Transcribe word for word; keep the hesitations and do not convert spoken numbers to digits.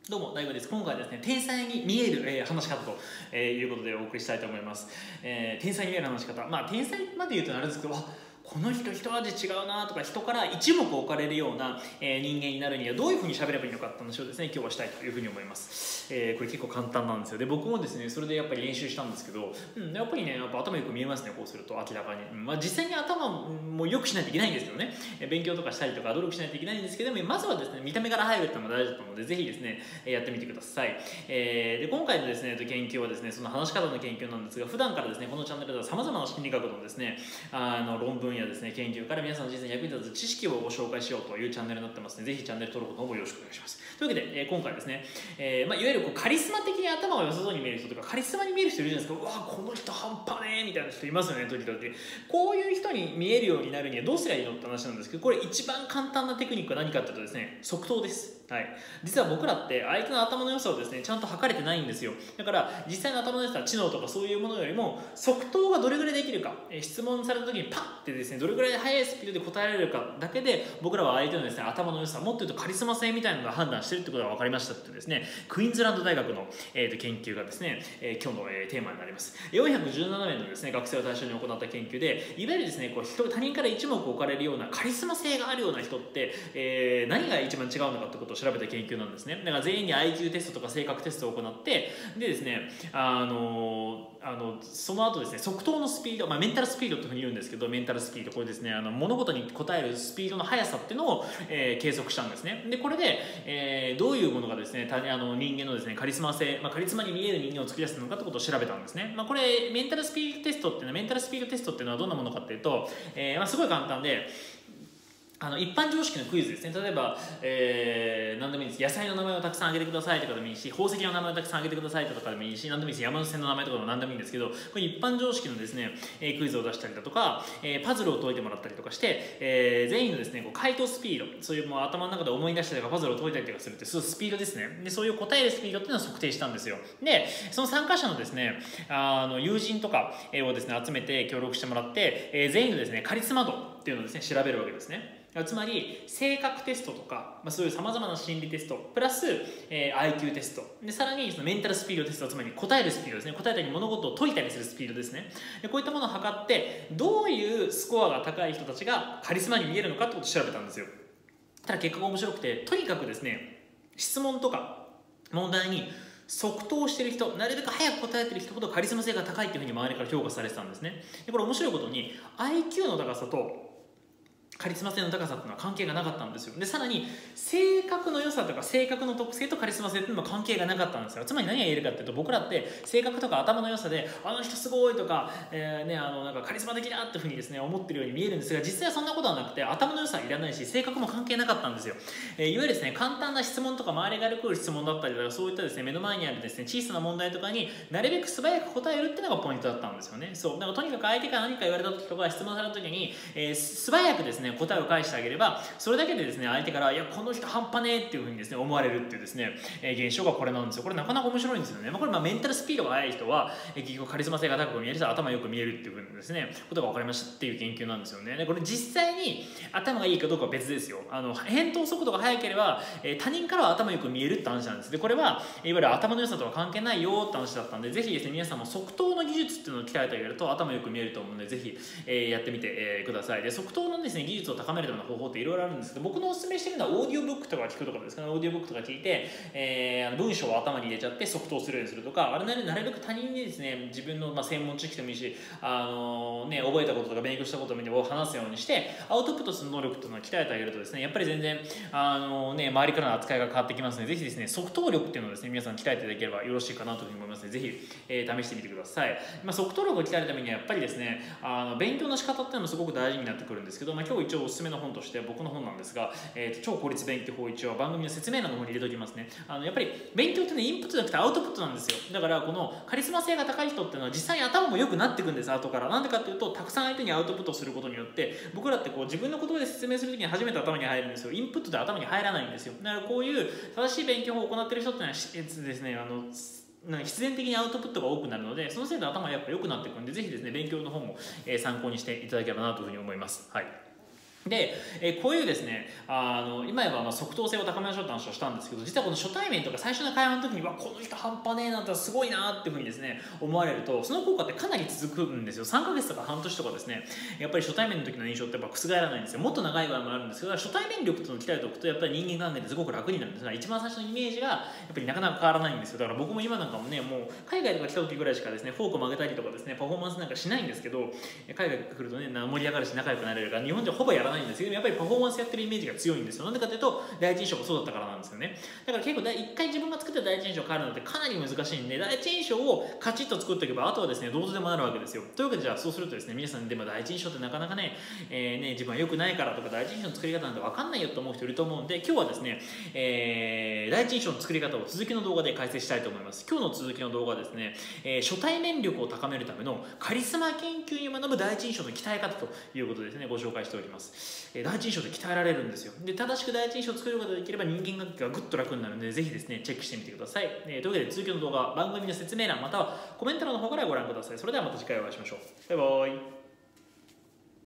どうも、大悟です。今回はですね、天才に見える、えー、話し方と、えー、いうことでお送りしたいと思います。えー、天才に見える話し方。まあ、天才まで言うとあれですけど、あ、この人一味違うなとか、人から一目置かれるような、えー、人間になるにはどういうふうに喋ればいいのかって話をですね、今日はしたいというふうに思います。えー、これ結構簡単なんですよ。で、僕もですね、それでやっぱり練習したんですけど、うん、やっぱりね、やっぱ頭よく見えますね、こうすると明らかに。うん、まあ、実際に頭も良くしないといけないんですけどね、勉強とかしたりとか努力しないといけないんですけども、まずはですね、見た目から入るっていうのも大事だと思うので、ぜひですね、やってみてください。えー、で今回のですね、研究はですね、その話し方の研究なんですが、普段からですね、このチャンネルでは様々な心理学のですね、あの論文やですね、研究から皆さんの人生に役に立つ知識をご紹介しようというチャンネルになってますので、ぜひチャンネル登録の方もよろしくお願いします。というわけで、えー、今回ですね、えーまあ、いわゆるこうカリスマ的に頭が良さそうに見える人とか、カリスマに見える人いるじゃないですか。うわ、この人半端ねーみたいな人いますよね、時々。こういう人に見えるようになるにはどうすればいいのって話なんですけど、これ一番簡単なテクニックは何かというとですね、即答です。はい、実は僕らって相手の頭の良さをですねちゃんと測れてないんですよ。だから実際の頭の良さは知能とかそういうものよりも即答がどれぐらいできるか、え質問された時にパッてですねどれぐらい速いスピードで答えられるかだけで僕らは相手のですね頭の良さ、もっと言うとカリスマ性みたいなのが判断してるってことが分かりましたってですね、クイーンズランド大学の、えー、と研究がですね、えー、今日の、えー、テーマになります。よんひゃくじゅうななめいのですね学生を対象に行った研究で、いわゆるですねこう人他人から一目置かれるようなカリスマ性があるような人って、えー、何が一番違うのかってことを調べた研究なんですね。だから全員に アイキュー テストとか性格テストを行って、でですね、あのあのその後ですね、即答のスピード、まあ、メンタルスピードというふうに言うんですけど、メンタルスピード、これですね、あの物事に答えるスピードの速さっていうのを、えー、計測したんですね。でこれで、えー、どういうものがですね、他あの人間のですねカリスマ性、まあ、カリスマに見える人間を作り出すのかってことを調べたんですね。まあ、これメンタルスピードテストっていうのはメンタルスピードテストっていうのはどんなものかっていうと、えーまあ、すごい簡単で。あの一般常識のクイズですね。例えば、えー、何でもいいです。野菜の名前をたくさん挙げてくださいとかでもいいし、宝石の名前をたくさん挙げてくださいとかでもいいし、何でもいいです。山手線の名前とかでも何でもいいんですけど、これ一般常識のですね、えー、クイズを出したりだとか、えー、パズルを解いてもらったりとかして、えー、全員のですね、こう回答スピード、そういうもう頭の中で思い出したりとかパズルを解いたりとかするって、そういうスピードですね。で、そういう答えるスピードっていうのを測定したんですよ。で、その参加者のですね、あの友人とかをですね、集めて協力してもらって、えー、全員のですね、カリスマ度っていうのをですね、調べるわけですね。つまり性格テストとか、まあ、そういうさまざまな心理テストプラス、えー、アイキュー テストで、さらにそのメンタルスピードテスト、つまり答えるスピードですね、答えたり物事を解いたりするスピードですね。でこういったものを測ってどういうスコアが高い人たちがカリスマに見えるのかってことを調べたんですよ。ただ結果が面白くて、とにかくですね質問とか問題に即答している人、なるべく早く答えている人ほどカリスマ性が高いというふうに周りから評価されてたんですね。でこれ面白いことに アイキュー の高さとカリスマ性の高さっていうのは関係がなかったんですよ。でさらに性格の良さとか性格の特性とカリスマ性っていうのも関係がなかったんですよ。つまり何が言えるかっていうと、僕らって性格とか頭の良さであの人すごいとか、えーね、あのなんかカリスマ的だっていうふうにですね思ってるように見えるんですが、実際はそんなことはなくて、頭の良さはいらないし性格も関係なかったんですよ。えー、いわゆるですね簡単な質問とか周りが来る質問だったりとか、そういったですね目の前にあるですね小さな問題とかになるべく素早く答えるっていうのがポイントだったんですよね。そうだからとにかく相手から何か言われた時とか質問された時に、えー、素早くですね答えを返してあげれば、それだけでですね相手からいやこの人半端ねえっていう風にですね思われるっていうですね、えー、現象がこれなんですよ。これなかなか面白いんですよね。まあ、これまあメンタルスピードが速い人は、えー、結局カリスマ性が高く見える人は頭よく見えるっていう風にですねことが分かりましたっていう研究なんですよね。でこれ実際に頭がいいかどうかは別ですよ。あの返答速度が速ければ、えー、他人からは頭よく見えるって話なんです。でこれはいわゆる頭の良さとは関係ないよって話だったんで、ぜひですね皆さんも即答の技術っていうのを鍛えてあげると頭よく見えると思うので、ぜひ、えー、やってみて、えー、ください。で即答のですね技術を高めるための方法っていろいろあるんですけど、僕のおすすめしてるのはオーディオブックとか聞くとかですかね。オーディオブックとか聞いて、えー、あの文章を頭に入れちゃって即答するようにするとか、あれなるなるべく他人にですね自分の、まあ、専門知識でもいいし、あのー、ね、覚えたこととか勉強したことを見て話すようにしてアウトプットする能力というのを鍛えてあげるとですね、やっぱり全然、あのーね、周りからの扱いが変わってきますので、ぜひですね即答力っていうのをですね皆さん鍛えていただければよろしいかなというふうに思いますので、ぜひ、えー、試してみてください。まあ、即答力を鍛えるためにはやっぱりですねあの勉強の仕方っていうのもすごく大事になってくるんですけど、まあ、今日一応おすすめの本として僕の本なんですが、えー、と超効率勉強法、一応番組の説明欄の方に入れておきますね。あのやっぱり勉強ってねインプットじゃなくてアウトプットなんですよ。だからこのカリスマ性が高い人っていうのは実際に頭も良くなっていくんです、後から。なんでかっていうと、たくさん相手にアウトプットすることによって、僕らってこう自分の言葉で説明するときに初めて頭に入るんですよ。インプットで頭に入らないんですよ。だからこういう正しい勉強法を行っている人っていうのはですね、あのなんか必然的にアウトプットが多くなるので、そのせいで頭がやっぱ良くなっていくんで、ぜひですね勉強の方も参考にしていただければなというふうに思います。はい。 で、えーこういうですね、あの今言えばまあ即答性を高めましょうって話をしたんですけど、実はこの初対面とか最初の会話の時にわこの人半端ねえなってすごいなっていうふうにですね思われると、その効果ってかなり続くんですよ。さんかげつとか半年とかですね、やっぱり初対面の時の印象ってやっぱ覆らないんですよ。もっと長い場合もあるんですけど、初対面力というのを鍛えておくとやっぱり人間関係ってすごく楽になるんですが、一番最初のイメージがやっぱりなかなか変わらないんですよ。だから僕も今なんかもね、もう海外とか来た時ぐらいしかですねフォークを曲げたりとかですねパフォーマンスなんかしないんですけど、海外来るとね盛り上がるし仲良くなれるから日本ではほぼやらないんですけど、やっぱりパフォーマンスやってるイメージが強いんですよ。なんでかというと第一印象がそうだったからなんですよね。だから結構一回自分が作った第一印象を変えるのってかなり難しいんで、第一印象をカチッと作っておけばあとはですねどうとでもなるわけですよ。というわけでじゃあそうするとですね、皆さんでも第一印象ってなかなかね、えー、ね自分は良くないからとか第一印象の作り方なんて分かんないよと思う人いると思うんで、今日はですね、えー、第一印象の作り方を続きの動画で解説したいと思います。今日の続きの動画はですね、えー、初対面力を高めるためのカリスマ研究に学ぶ第一印象の鍛え方ということでですねご紹介しております。えー、第一印象で鍛えられるんですよ。で正しく第一印象を作ることができれば人間関係がぐっと楽になるので、ぜひですねチェックしてみてください。えー、というわけで続きの動画は番組の説明欄またはコメント欄の方からご覧ください。それではまた次回お会いしましょう。バイバイ。